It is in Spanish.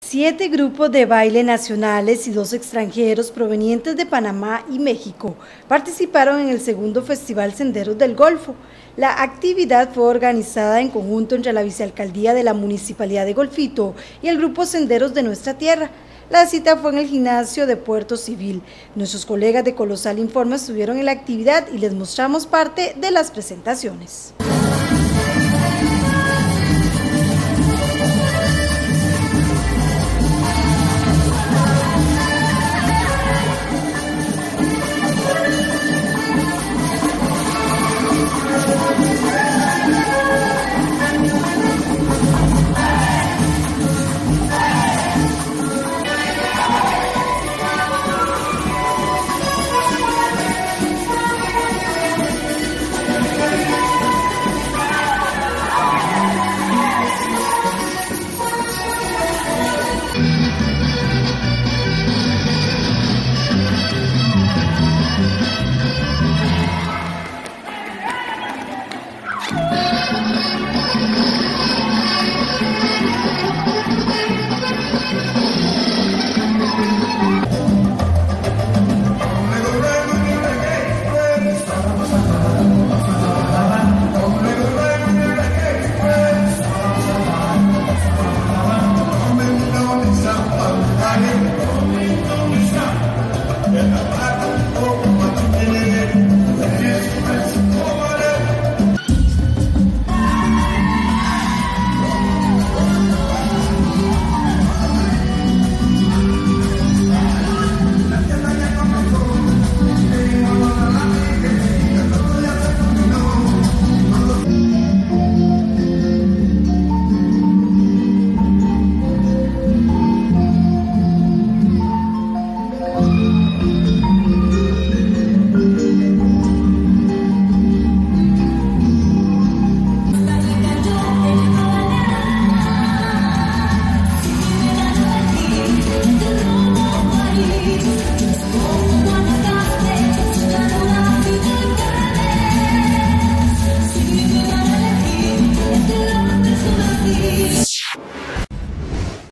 7 grupos de baile nacionales y 2 extranjeros provenientes de Panamá y México participaron en el segundo Festival Senderos del Golfo. La actividad fue organizada en conjunto entre la Vicealcaldía de la Municipalidad de Golfito y el Grupo Senderos de Nuestra Tierra. La cita fue en el gimnasio de Puerto Civil. Nuestros colegas de Colosal Informa estuvieron en la actividad y les mostramos parte de las presentaciones.